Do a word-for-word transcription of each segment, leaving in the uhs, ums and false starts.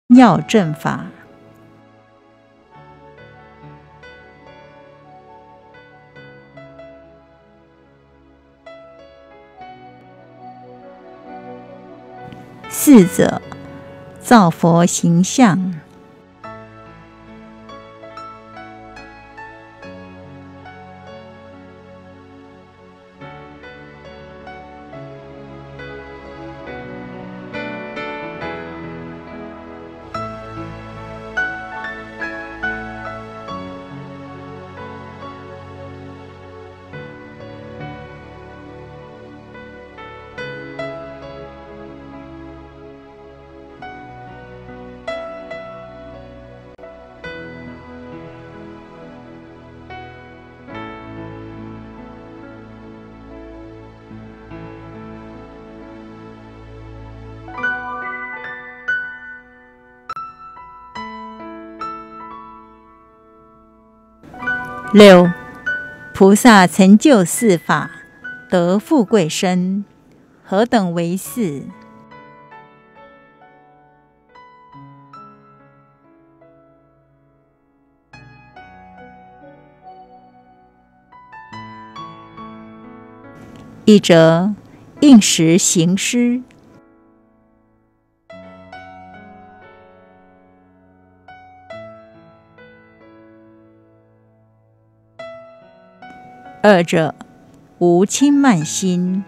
药正法。四者，造佛形象。六，菩萨成就四法，得富贵身，何等为四？一者，应时行施。二者，无轻慢心。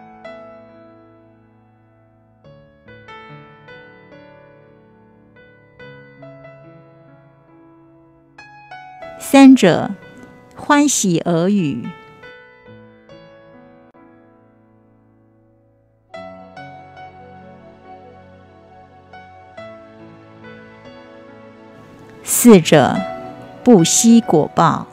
三者，欢喜耳语。四者，不惜果报。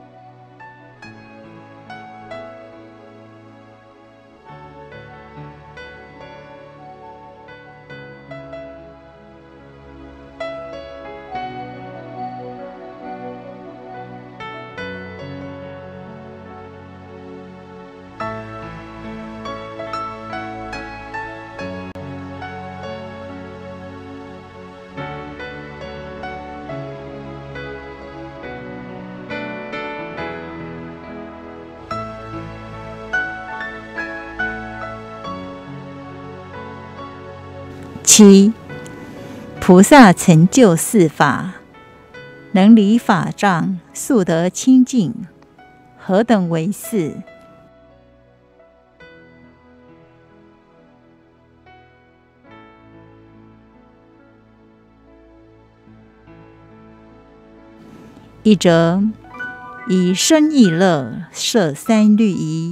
七，菩萨成就四法，能离法障，速得清净，何等为四？一者，以身意乐摄三律仪。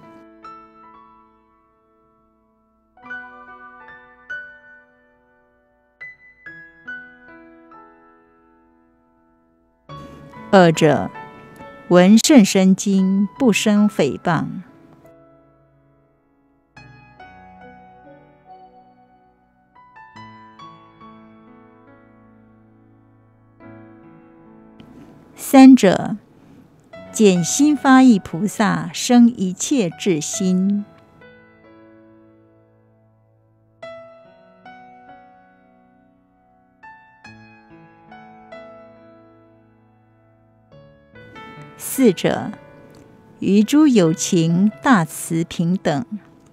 二者，闻甚深经，不生诽谤。三者，见心发意菩萨生一切智心。四者，于诸有情大慈平等。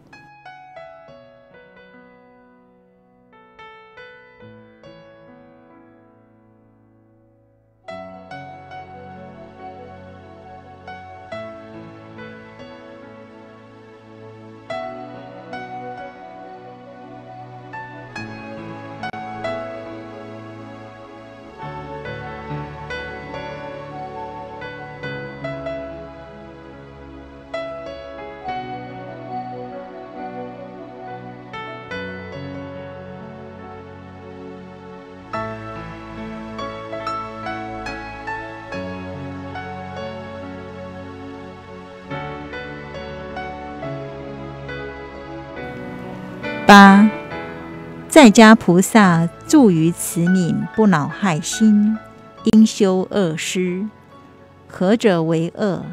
八，在家菩萨住于慈悯，不恼害心，应修恶施，何者为恶？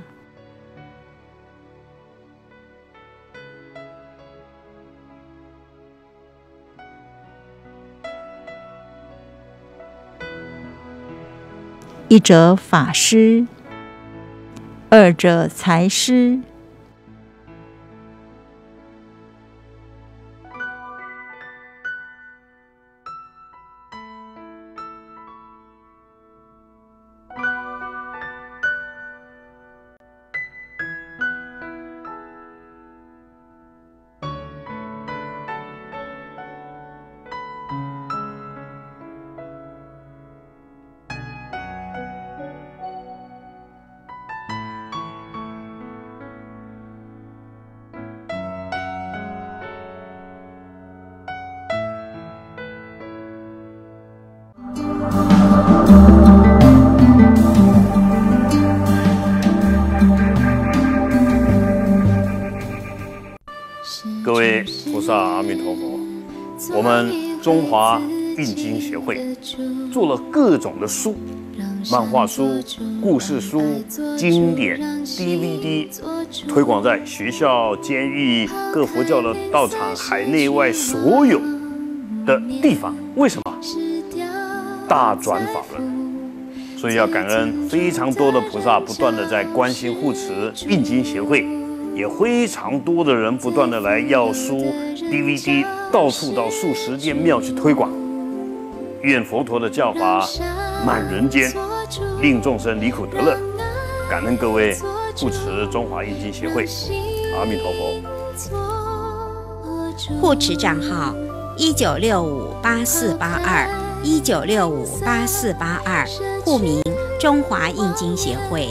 一者法师，二者财师。 各位菩萨阿弥陀佛，我们中华印经协会做了各种的书，漫画书、故事书、经典、D V D， 推广在学校、监狱、各佛教的道场、海内外所有的地方。为什么？大转法轮，所以要感恩非常多的菩萨不断的在关心护持印经协会。也非常多的人不断的来要书 D V D， 到处到数十间庙去推广。愿佛陀的教法满人间，令众生离苦得乐。感恩各位护持中华印经协会，阿弥陀佛。护持账号一九六五八四八二一九六五八四八二，户名中华印经协会。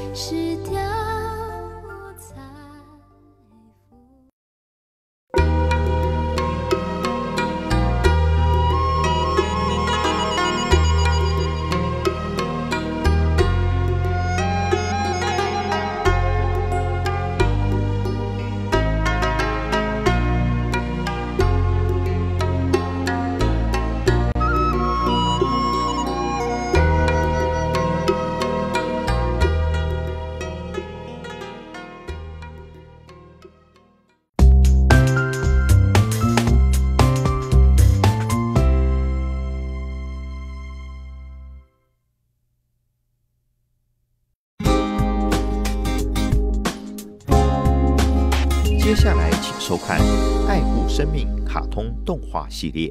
接下来请收看《爱护生命》卡通动画系列。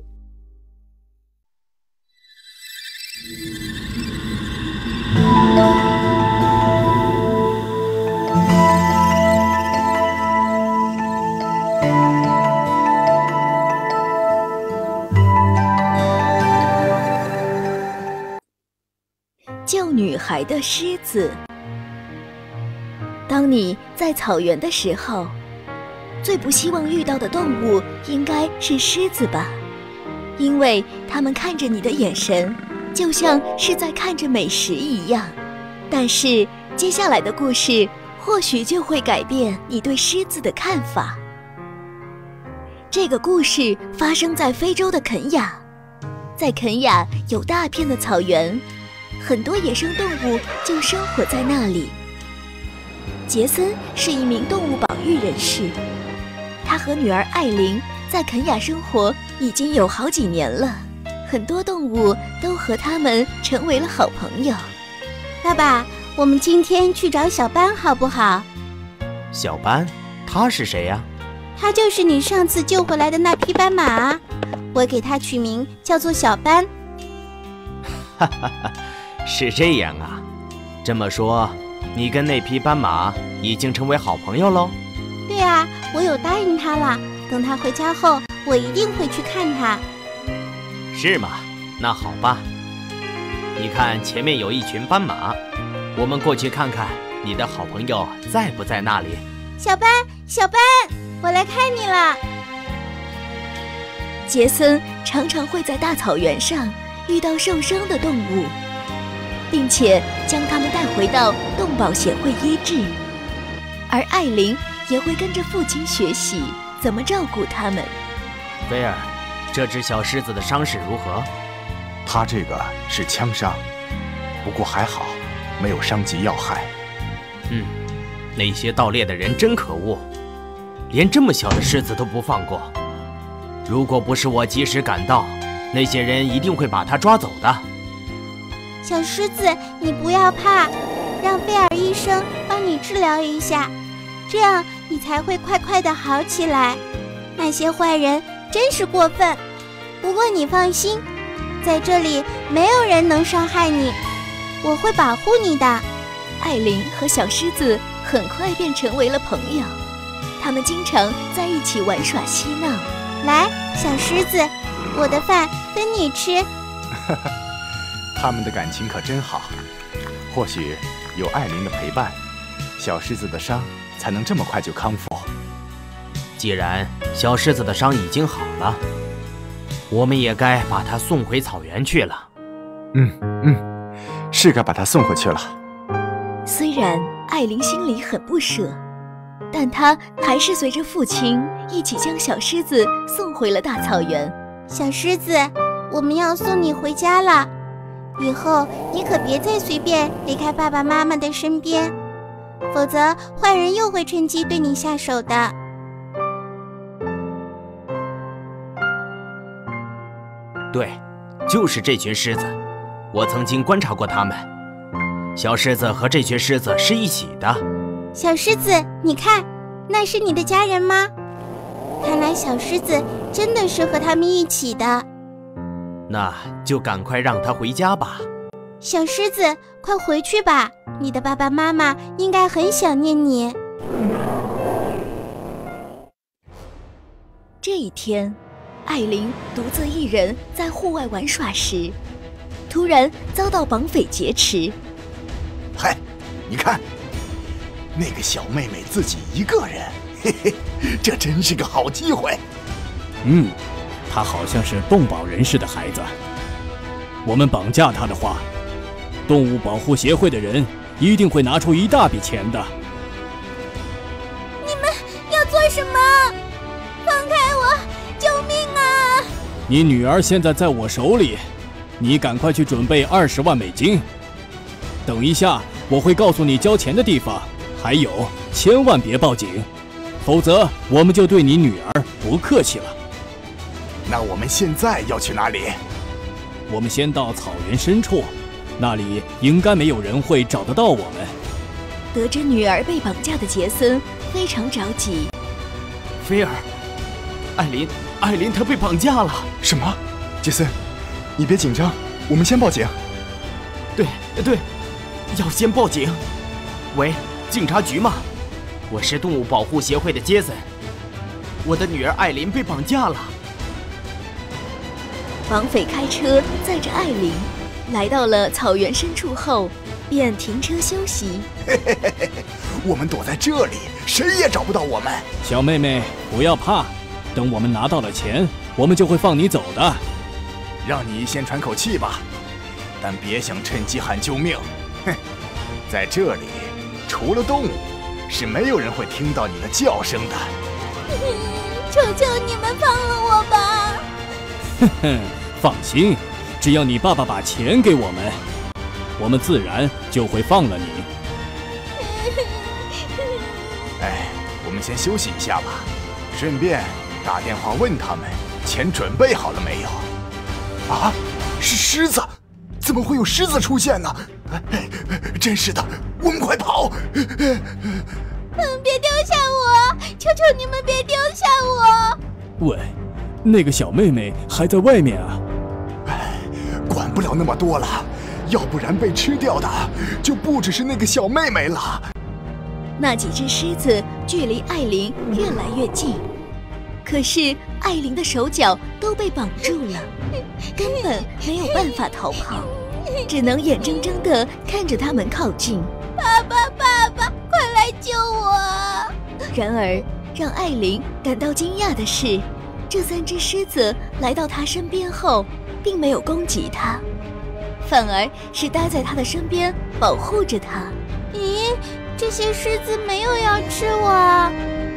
救女孩的狮子。当你在草原的时候，最不希望遇到的动物应该是狮子吧，因为它们看着你的眼神，就像是在看着美食一样。但是接下来的故事或许就会改变你对狮子的看法。这个故事发生在非洲的肯亚，在肯亚有大片的草原，很多野生动物就生活在那里。杰森是一名动物保育人士，他和女儿艾琳在肯亚生活已经有好几年了，很多动物都和他们成为了好朋友。 爸爸，我们今天去找小斑好不好？ 小斑？他是谁呀？ 他就是你上次救回来的那匹斑马，我给他取名叫做小斑。 哈哈哈，是这样啊。这么说，你跟那匹斑马已经成为好朋友喽？ 对啊，我有答应他了，等他回家后，我一定会去看他。 是吗？那好吧。你看前面有一群斑马，我们过去看看你的好朋友在不在那里。 小斑，小斑，我来看你了。 杰森常常会在大草原上遇到受伤的动物，并且将它们带回到动保协会医治，而艾琳也会跟着父亲学习怎么照顾它们。 菲尔，这只小狮子的伤势如何？ 它这个是枪伤，不过还好，没有伤及要害。 嗯，那些盗猎的人真可恶，连这么小的狮子都不放过。如果不是我及时赶到，那些人一定会把它抓走的。 小狮子，你不要怕，让菲尔医生帮你治疗一下，这样你才会快快的好起来。那些坏人真是过分，不过你放心，在这里没有人能伤害你，我会保护你的。 艾琳和小狮子很快便成为了朋友，他们经常在一起玩耍嬉闹。 来，小狮子，我的饭分你吃。 他们的感情可真好，或许有艾琳的陪伴，小狮子的伤才能这么快就康复。 既然小狮子的伤已经好了，我们也该把它送回草原去了。 嗯嗯，是该把它送回去了。 虽然艾琳心里很不舍，但她还是随着父亲一起将小狮子送回了大草原。 小狮子，我们要送你回家了，以后你可别再随便离开爸爸妈妈的身边，否则坏人又会趁机对你下手的。 对，就是这群狮子，我曾经观察过它们。小狮子和这群狮子是一起的。 小狮子，你看，那是你的家人吗？看来小狮子真的是和他们一起的。 那就赶快让他回家吧。 小狮子，快回去吧，你的爸爸妈妈应该很想念你。 这一天，艾琳独自一人在户外玩耍时，突然遭到绑匪劫持。 嗨，你看，那个小妹妹自己一个人，嘿嘿，这真是个好机会。 嗯，她好像是动保人士的孩子。我们绑架她的话，动物保护协会的人一定会拿出一大笔钱的。 你们要做什么？放开我！救命啊！ 你女儿现在在我手里，你赶快去准备二十万美金。等一下，我会告诉你交钱的地方。还有，千万别报警，否则我们就对你女儿不客气了。 那我们现在要去哪里？ 我们先到草原深处，那里应该没有人会找得到我们。 得知女儿被绑架的杰森非常着急。 菲尔，艾琳，艾琳她被绑架了。 什么？杰森，你别紧张，我们先报警。 对对，要先报警。喂，警察局吗？我是动物保护协会的杰森，我的女儿艾琳被绑架了。 绑匪开车载着艾琳来到了草原深处后，便停车休息。 嘿嘿嘿嘿，我们躲在这里，谁也找不到我们。 小妹妹，不要怕，等我们拿到了钱，我们就会放你走的。 让你先喘口气吧，但别想趁机喊救命。哼，在这里，除了动物，是没有人会听到你的叫声的。 求求你们放了我吧！ 哼哼，放心，只要你爸爸把钱给我们，我们自然就会放了你。 哎，我们先休息一下吧，顺便打电话问他们钱准备好了没有。啊，是狮子！怎么会有狮子出现呢？哎，真是的，我们快跑！ 嗯，别丢下我！求求你们别丢下我！ 喂，那个小妹妹还在外面啊！ 哎，管不了那么多了，要不然被吃掉的就不只是那个小妹妹了。 那几只狮子距离艾琳越来越近，可是艾琳的手脚都被绑住了，根本没有办法逃跑，只能眼睁睁地看着他们靠近。 爸爸，爸爸，快来救我！ 然而，让艾琳感到惊讶的是，这三只狮子来到她身边后，并没有攻击她，反而是待在她的身边保护着她。 咦，这些狮子没有要吃我。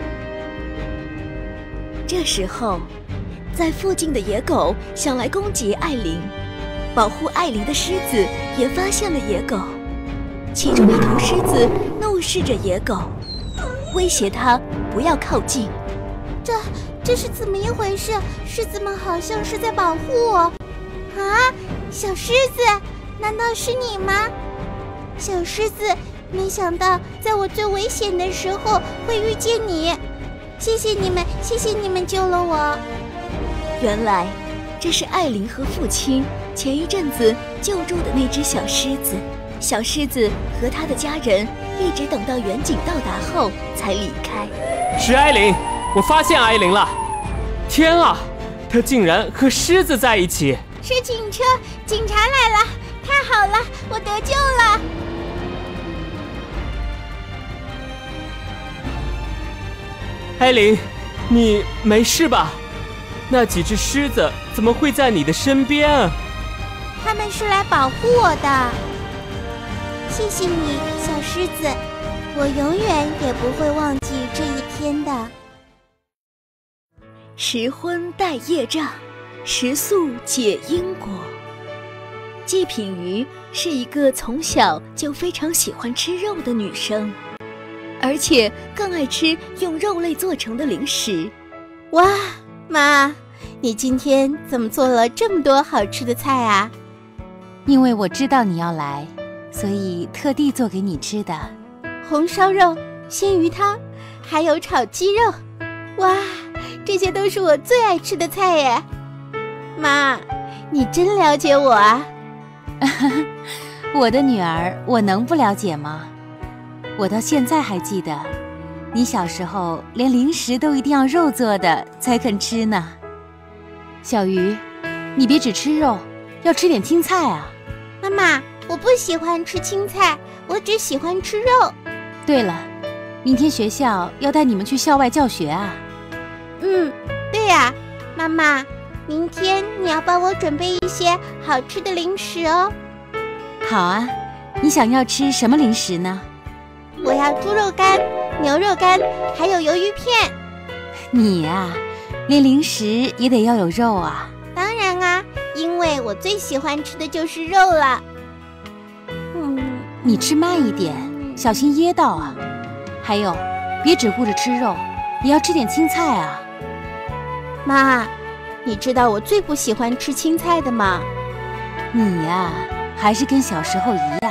这时候，在附近的野狗想来攻击艾琳，保护艾琳的狮子也发现了野狗，其中一头狮子怒视着野狗，威胁它不要靠近。 这这是怎么一回事？狮子们好像是在保护我。啊，小狮子， 难道是你吗？小狮子，没想到在我最危险的时候会遇见你，谢谢你们，谢谢你们救了我。 原来这是艾琳和父亲前一阵子救助的那只小狮子。小狮子和他的家人一直等到远景到达后才离开。 是艾琳，我发现艾琳了！天啊，她竟然和狮子在一起！ 是警车，警察来了！太好了，我得救了！ 艾琳，你没事吧？那几只狮子怎么会在你的身边啊？ 他们是来保护我的。谢谢你，小狮子，我永远也不会忘记这一天的。 时婚带业障，食宿解因果。季品瑜是一个从小就非常喜欢吃肉的女生，而且更爱吃用肉类做成的零食。 哇，妈，你今天怎么做了这么多好吃的菜啊？ 因为我知道你要来，所以特地做给你吃的。 红烧肉、鲜鱼汤，还有炒鸡肉，哇，这些都是我最爱吃的菜耶！妈，你真了解我啊！ 我的女儿，我能不了解吗？我到现在还记得，你小时候连零食都一定要肉做的才肯吃呢。小鱼，你别只吃肉，要吃点青菜啊！ 妈妈，我不喜欢吃青菜，我只喜欢吃肉。 对了，明天学校要带你们去校外教学啊。 嗯，对呀，妈妈，明天你要帮我准备一些好吃的零食哦。 好啊，你想要吃什么零食呢？ 我要猪肉干、牛肉干，还有鱿鱼片。 你呀，连零食也得要有肉啊。 当然啊，因为我最喜欢吃的就是肉了。 嗯，你吃慢一点，小心噎到啊。还有，别只顾着吃肉，也要吃点青菜啊。 妈，你知道我最不喜欢吃青菜的吗？ 你呀，还是跟小时候一样。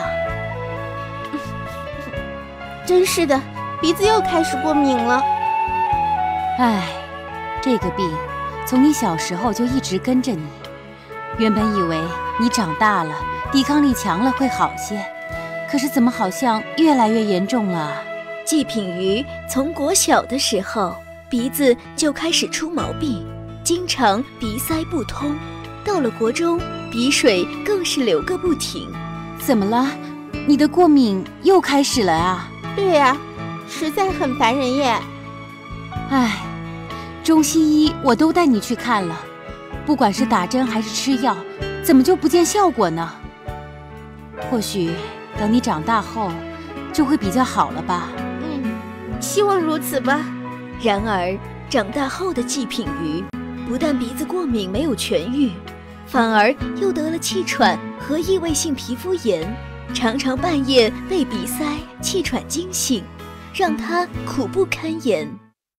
真是的，鼻子又开始过敏了。 唉，这个病从你小时候就一直跟着你。原本以为你长大了，抵抗力强了会好些，可是怎么好像越来越严重了？ 季品瑜从国小的时候鼻子就开始出毛病，经常鼻塞不通，到了国中鼻水更是流个不停。 怎么了？你的过敏又开始了啊？ 对呀，实在很烦人耶。 唉，中西医我都带你去看了，不管是打针还是吃药，怎么就不见效果呢？或许等你长大后就会比较好了吧。 嗯，希望如此吧。 然而长大后的季品瑜不但鼻子过敏没有痊愈，反而又得了气喘和异位性皮肤炎，常常半夜被鼻塞、气喘惊醒，让他苦不堪言。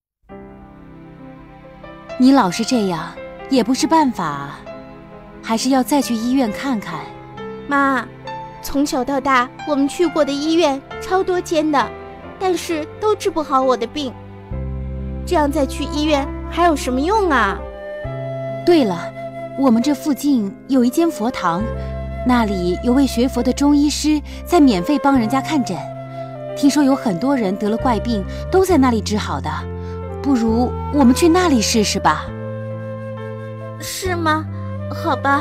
你老是这样也不是办法啊，还是要再去医院看看。 妈，从小到大我们去过的医院超多间的，但是都治不好我的病。这样再去医院还有什么用啊？ 对了，我们这附近有一间佛堂，那里有位学佛的中医师在免费帮人家看诊，听说有很多人得了怪病都在那里治好的，不如我们去那里试试吧。 是吗？好吧。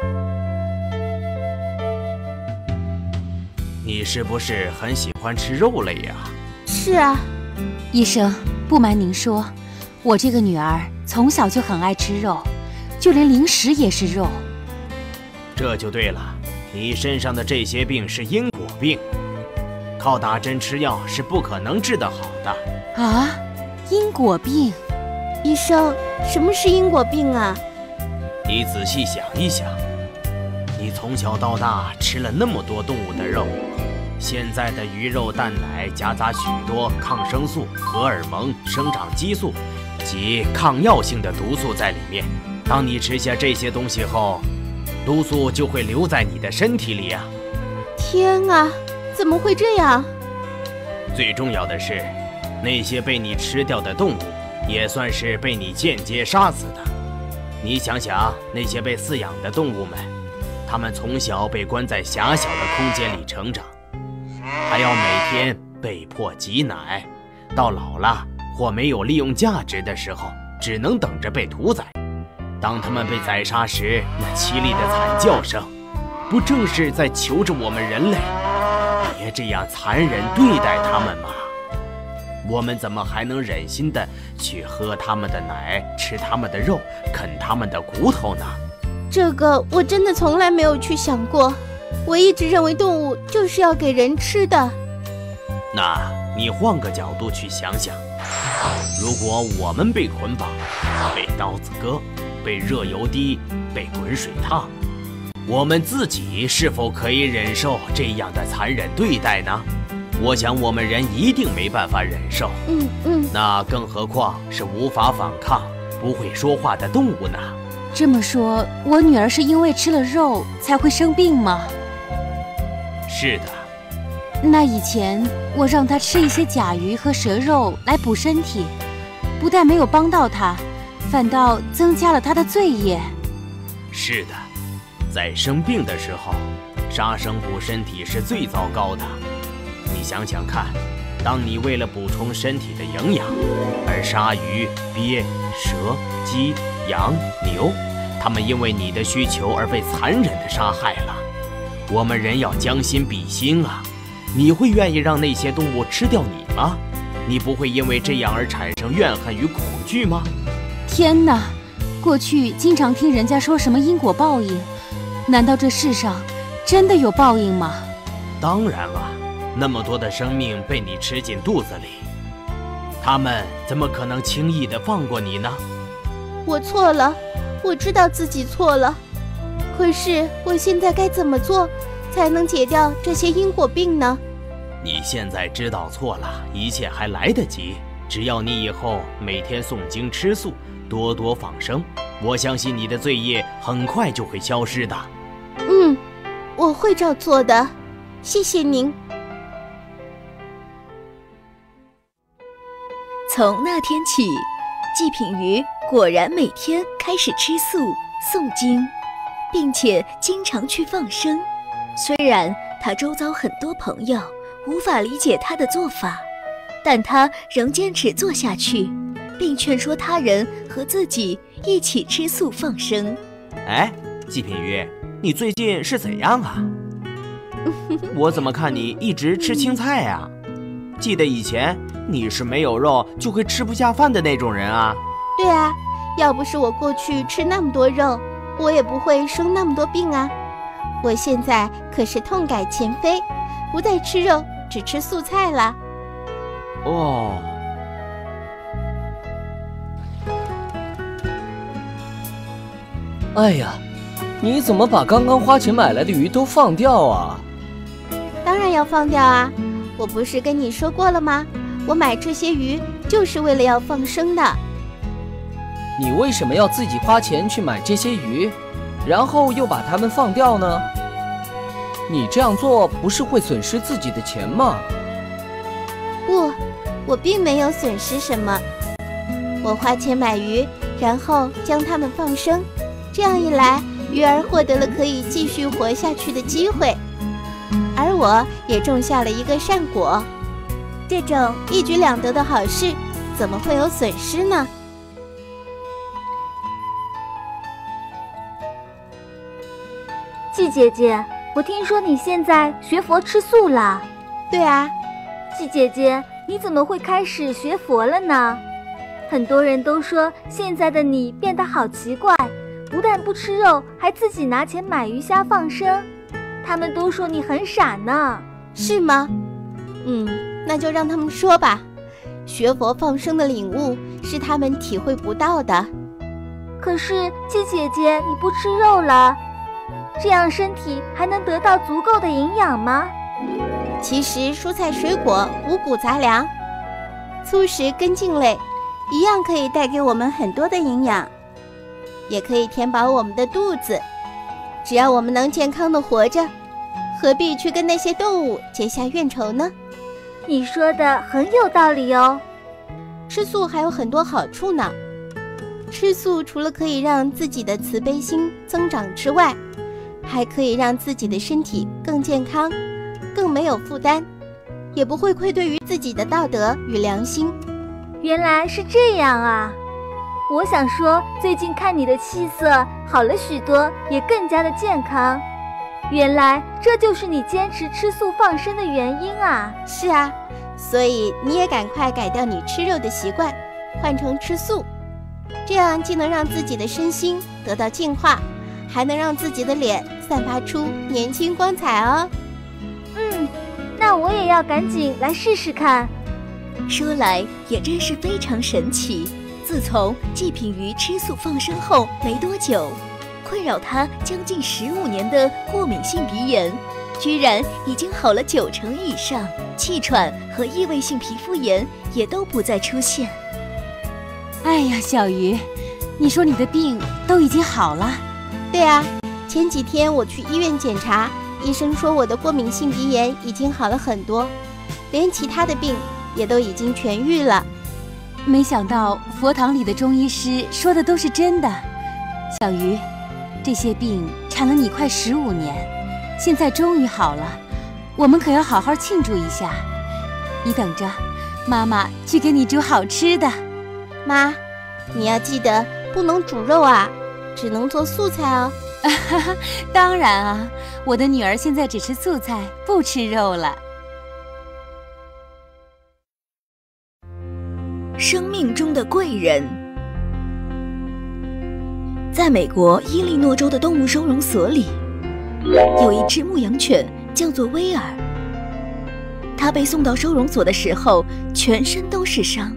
你是不是很喜欢吃肉类呀？ 是啊。 医生，不瞒您说，我这个女儿从小就很爱吃肉，就连零食也是肉。 这就对了，你身上的这些病是因果病，靠打针吃药是不可能治得好的。 啊，因果病？ 医生，什么是因果病啊？ 你仔细想一想，你从小到大吃了那么多动物的肉，现在的鱼肉蛋奶夹杂许多抗生素、荷尔蒙、生长激素及抗药性的毒素在里面。当你吃下这些东西后， 毒素就会留在你的身体里啊！ 天啊，怎么会这样？ 最重要的是，那些被你吃掉的动物，也算是被你间接杀死的。你想想，那些被饲养的动物们，它们从小被关在狭小的空间里成长，还要每天被迫挤奶，到老了或没有利用价值的时候，只能等着被屠宰。当他们被宰杀时，那凄厉的惨叫声，不正是在求着我们人类别这样残忍对待他们吗？我们怎么还能忍心的去喝他们的奶，吃他们的肉，啃他们的骨头呢？ 这个我真的从来没有去想过，我一直认为动物就是要给人吃的。 那你换个角度去想想，如果我们被捆绑，被刀子割，被热油滴，被滚水烫，我们自己是否可以忍受这样的残忍对待呢？我想我们人一定没办法忍受。 嗯嗯， 那更何况是无法反抗、不会说话的动物呢？ 这么说，我女儿是因为吃了肉才会生病吗？ 是的。 那以前我让她吃一些甲鱼和蛇肉来补身体，不但没有帮到她，反倒增加了她的罪业。 是的，在生病的时候，杀生补身体是最糟糕的。你想想看，当你为了补充身体的营养而杀鱼、鳖、蛇、鸡、羊、牛，它们因为你的需求而被残忍地杀害了。我们人要将心比心啊！你会愿意让那些动物吃掉你吗？你不会因为这样而产生怨恨与恐惧吗？ 天哪！过去经常听人家说什么因果报应，难道这世上真的有报应吗？ 当然了。那么多的生命被你吃进肚子里，他们怎么可能轻易地放过你呢？ 我错了，我知道自己错了，可是我现在该怎么做才能解掉这些因果病呢？ 你现在知道错了，一切还来得及。只要你以后每天诵经吃素，多多放生，我相信你的罪业很快就会消失的。 嗯，我会照做的，谢谢您。 从那天起，季品瑜果然每天开始吃素、诵经，并且经常去放生。虽然他周遭很多朋友无法理解他的做法，但他仍坚持做下去，并劝说他人和自己一起吃素放生。 哎，季品瑜，你最近是怎样啊？我怎么看你一直吃青菜啊？记得以前你是没有肉就会吃不下饭的那种人啊。 对啊，要不是我过去吃那么多肉，我也不会生那么多病啊。我现在可是痛改前非，不再吃肉，只吃素菜了。 哦。 哎呀，你怎么把刚刚花钱买来的鱼都放掉啊？ 当然要放掉啊，我不是跟你说过了吗？我买这些鱼就是为了要放生的。 你为什么要自己花钱去买这些鱼，然后又把它们放掉呢？你这样做不是会损失自己的钱吗？ 不，我并没有损失什么。我花钱买鱼，然后将它们放生，这样一来，鱼儿获得了可以继续活下去的机会，而我也种下了一个善果。这种一举两得的好事，怎么会有损失呢？ 季姐姐，我听说你现在学佛吃素了。 对啊。 季姐姐，你怎么会开始学佛了呢？很多人都说现在的你变得好奇怪，不但不吃肉，还自己拿钱买鱼虾放生。他们都说你很傻呢。 是吗？嗯，那就让他们说吧。学佛放生的领悟是他们体会不到的。 可是季姐姐，你不吃肉了，这样身体还能得到足够的营养吗？ 其实蔬菜水果、五谷杂粮、粗食根茎类一样可以带给我们很多的营养，也可以填饱我们的肚子。 只要我们能健康的活着，何必去跟那些动物结下怨仇呢？ 你说的很有道理哦。 吃素还有很多好处呢。吃素除了可以让自己的慈悲心增长之外，还可以让自己的身体更健康，更没有负担，也不会愧对于自己的道德与良心。 原来是这样啊！我想说，最近看你的气色好了许多，也更加的健康。原来这就是你坚持吃素放生的原因啊！ 是啊，所以你也赶快改掉你吃肉的习惯，换成吃素，这样既能让自己的身心得到净化，还能让自己的脸散发出年轻光彩哦。 嗯，那我也要赶紧来试试看。 说来也真是非常神奇，自从季品瑜吃素放生后没多久，困扰他将近十五年的过敏性鼻炎，居然已经好了九成以上，气喘和异位性皮肤炎也都不再出现。 哎呀，小鱼，你说你的病都已经好了？ 对啊，前几天我去医院检查，医生说我的过敏性鼻炎已经好了很多，连其他的病也都已经痊愈了。 没想到佛堂里的中医师说的都是真的。小鱼，这些病缠了你快十五年，现在终于好了，我们可要好好庆祝一下。你等着，妈妈去给你煮好吃的。 妈，你要记得不能煮肉啊，只能做素菜哦。 当然啊，我的女儿现在只吃素菜，不吃肉了。 生命中的贵人。在美国伊利诺州的动物收容所里，有一只牧羊犬叫做威尔。它被送到收容所的时候，全身都是伤。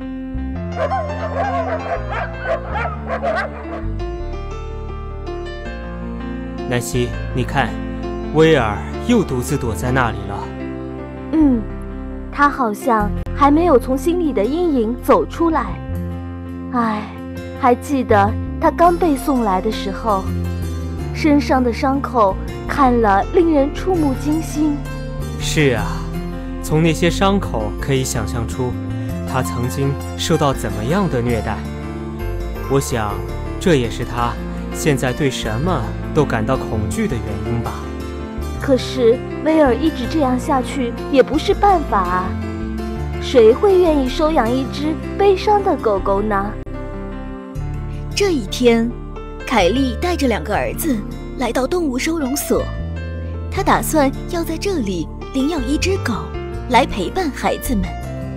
南希，你看，威尔又独自躲在那里了。 嗯，他好像还没有从心里的阴影走出来。唉，还记得他刚被送来的时候，身上的伤口看了令人触目惊心。 是啊，从那些伤口可以想象出他曾经受到怎么样的虐待。我想，这也是他现在对什么都感到恐惧的原因吧。 可是威尔一直这样下去也不是办法啊，谁会愿意收养一只悲伤的狗狗呢？ 这一天，凯莉带着两个儿子来到动物收容所，她打算要在这里领养一只狗来陪伴孩子们。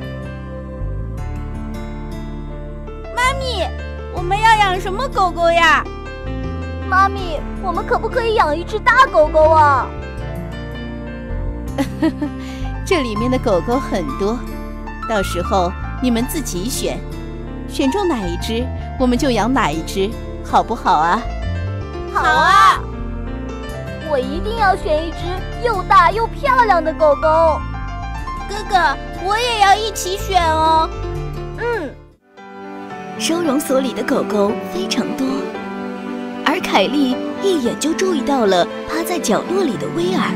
妈咪，我们要养什么狗狗呀？ 妈咪，我们可不可以养一只大狗狗啊？ 这里面的狗狗很多，到时候你们自己选，选中哪一只我们就养哪一只，好不好啊？ 好啊！我一定要选一只又大又漂亮的狗狗。 哥哥，我也要一起选哦。 嗯。 收容所里的狗狗非常多，而凯莉一眼就注意到了趴在角落里的威尔。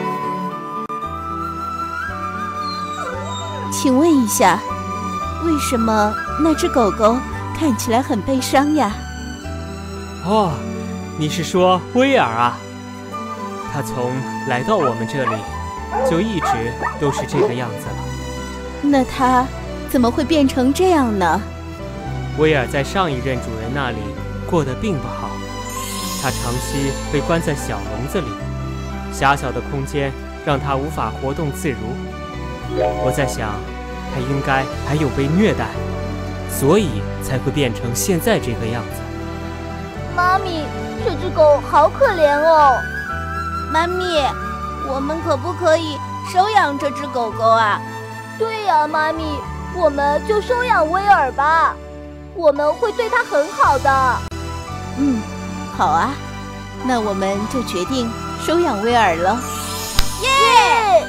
请问一下，为什么那只狗狗看起来很悲伤呀？ 哦，你是说威尔啊？他从来到我们这里，就一直都是这个样子了。 那他怎么会变成这样呢？ 威尔在上一任主人那里过得并不好，他长期被关在小笼子里，狭小的空间让他无法活动自如。我在想，他应该还有被虐待，所以才会变成现在这个样子。 妈咪，这只狗好可怜哦。 妈咪，我们可不可以收养这只狗狗啊？ 对呀，妈咪，我们就收养威尔吧，我们会对它很好的。 嗯，好啊，那我们就决定收养威尔了。 耶！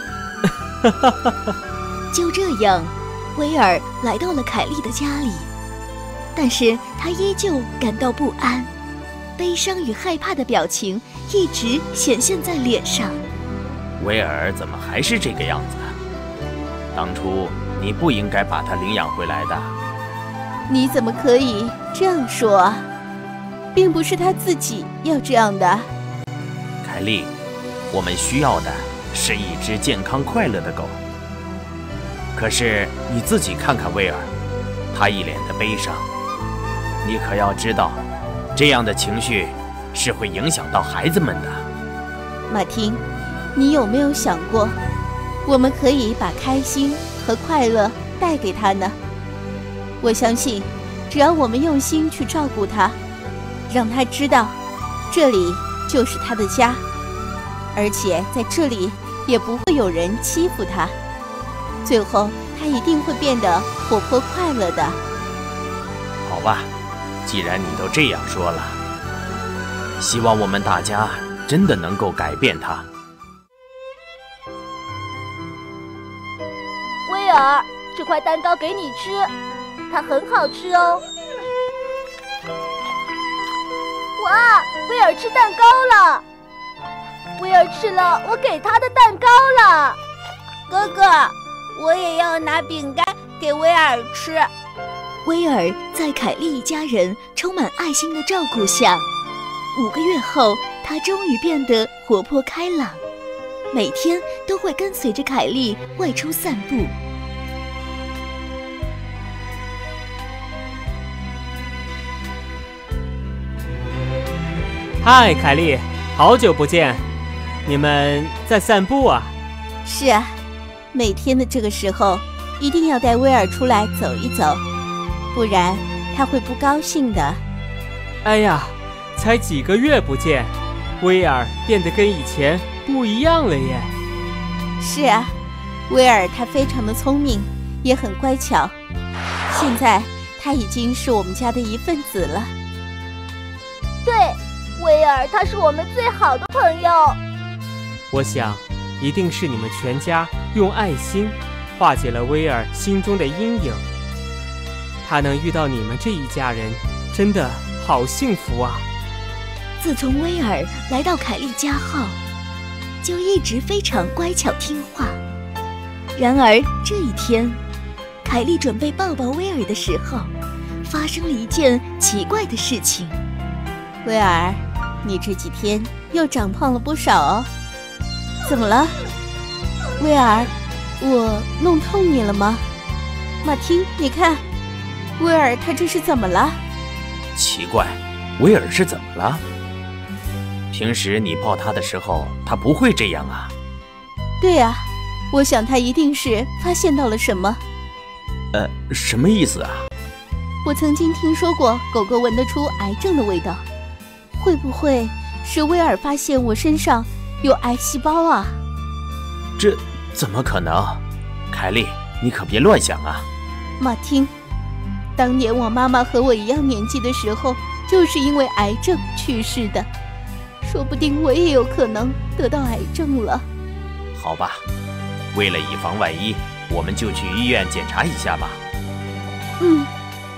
就这样，威尔来到了凯莉的家里，但是他依旧感到不安。 悲伤与害怕的表情一直显现在脸上。 威尔怎么还是这个样子？当初你不应该把他领养回来的。 你怎么可以这样说啊？并不是他自己要这样的。 凯莉，我们需要的是一只健康快乐的狗。可是你自己看看威尔，他一脸的悲伤。你可要知道，这样的情绪是会影响到孩子们的。 马汀，你有没有想过，我们可以把开心和快乐带给他呢？我相信，只要我们用心去照顾他，让他知道，这里就是他的家，而且在这里也不会有人欺负他，最后他一定会变得活泼快乐的。 好吧，既然你都这样说了，希望我们大家真的能够改变他。 威尔，这块蛋糕给你吃，它很好吃哦。哇，威尔吃蛋糕了！威尔吃了我给他的蛋糕了。 哥哥，我也要拿饼干给威尔吃。 威尔在凯莉一家人充满爱心的照顾下，五个月后，他终于变得活泼开朗，每天都会跟随着凯莉外出散步。 嗨，凯莉，好久不见，你们在散步啊？ 是啊，每天的这个时候，一定要带威尔出来走一走，不然他会不高兴的。 哎呀，才几个月不见，威尔变得跟以前不一样了耶。 是啊，威尔他非常的聪明，也很乖巧，现在他已经是我们家的一份子了。 对，威尔他是我们最好的朋友。 我想，一定是你们全家用爱心化解了威尔心中的阴影。他能遇到你们这一家人，真的好幸福啊！ 自从威尔来到凯莉家后，就一直非常乖巧听话。然而这一天，凯莉准备抱抱威尔的时候，发生了一件奇怪的事情。 威尔，你这几天又长胖了不少哦。怎么了，威尔？我弄痛你了吗？马汀，你看，威尔他这是怎么了？ 奇怪，威尔是怎么了？平时你抱他的时候，他不会这样啊。 对啊，我想他一定是发现到了什么。 呃，什么意思啊？ 我曾经听说过狗狗闻得出癌症的味道，会不会是威尔发现我身上有癌细胞啊？ 这怎么可能？凯莉，你可别乱想啊。 马汀，当年我妈妈和我一样年纪的时候，就是因为癌症去世的，说不定我也有可能得到癌症了。 好吧，为了以防万一，我们就去医院检查一下吧。 嗯。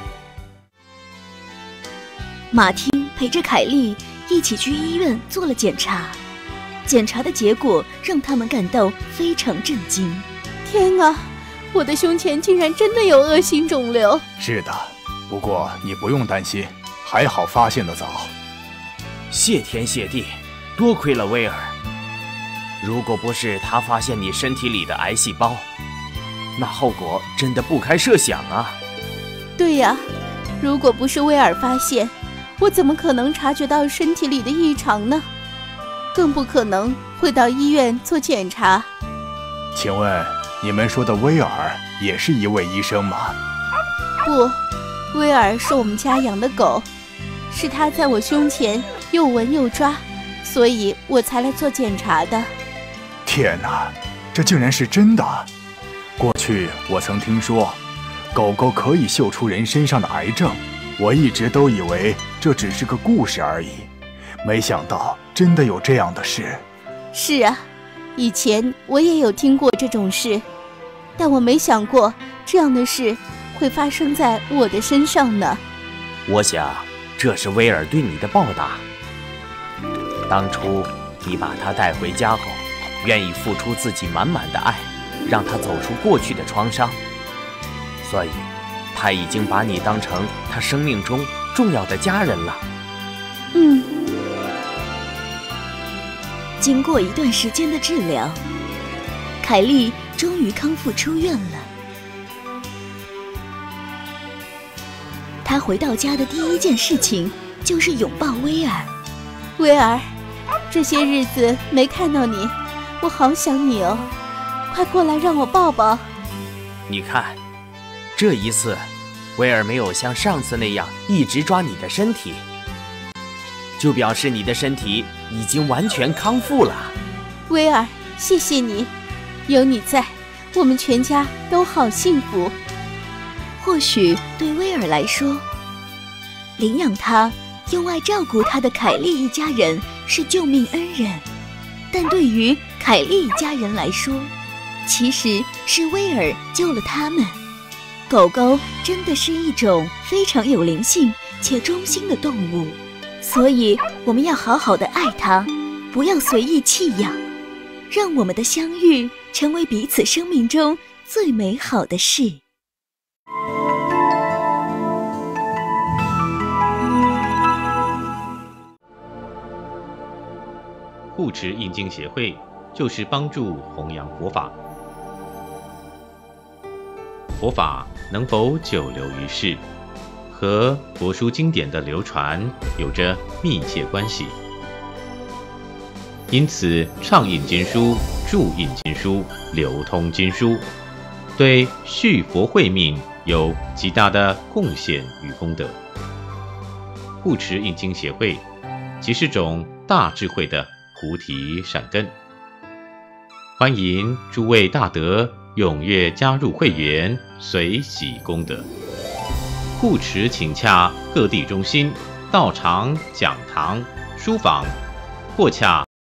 马汀陪着凯莉一起去医院做了检查，检查的结果让他们感到非常震惊。 天啊，我的胸前竟然真的有恶性肿瘤！ 是的，不过你不用担心，还好发现得早。 谢天谢地，多亏了威尔。如果不是他发现你身体里的癌细胞，那后果真的不堪设想啊！ 对呀，如果不是威尔发现，我怎么可能察觉到身体里的异常呢？更不可能会到医院做检查。 请问你们说的威尔也是一位医生吗？ 不，威尔是我们家养的狗，是他在我胸前又闻又抓，所以我才来做检查的。 天哪，这竟然是真的！过去我曾听说，狗狗可以嗅出人身上的癌症，我一直都以为这只是个故事而已，没想到真的有这样的事。 是啊，以前我也有听过这种事，但我没想过这样的事会发生在我的身上呢。 我想， 这是威尔对你的报答。当初你把他带回家后，愿意付出自己满满的爱，让他走出过去的创伤，所以他已经把你当成他生命中重要的家人了。 嗯。经过一段时间的治疗，凯莉终于康复出院了。她回到家的第一件事情就是拥抱威尔。 威尔，这些日子没看到你，我好想你哦，快过来让我抱抱。 你看，这一次威尔没有像上次那样一直抓你的身体，就表示你的身体已经完全康复了。 威尔，谢谢你，有你在，我们全家都好幸福。 或许对威尔来说，领养他、用爱照顾他的凯莉一家人是救命恩人，但对于凯莉一家人来说，其实是威尔救了他们。狗狗真的是一种非常有灵性且忠心的动物，所以我们要好好的爱它，不要随意弃养，让我们的相遇成为彼此生命中最美好的事。 护持印经协会就是帮助弘扬佛法。佛法能否久留于世，和佛书经典的流传有着密切关系。因此，倡印经书、注印经书、流通经书，对续佛慧命有极大的贡献与功德。护持印经协会即是种大智慧的菩提善根，欢迎诸位大德踊跃加入会员，随喜功德。护持请洽各地中心、道场、讲堂、书房，或洽